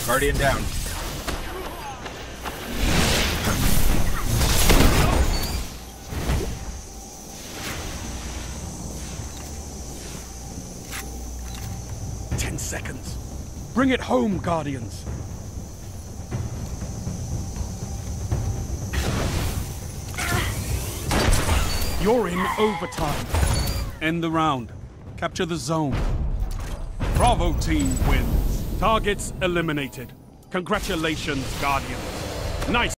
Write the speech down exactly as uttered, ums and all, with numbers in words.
Guardian down. Ten seconds. Bring it home, Guardians. You're in overtime. End the round. Capture the zone. Bravo team wins. Targets eliminated. Congratulations, Guardians. Nice.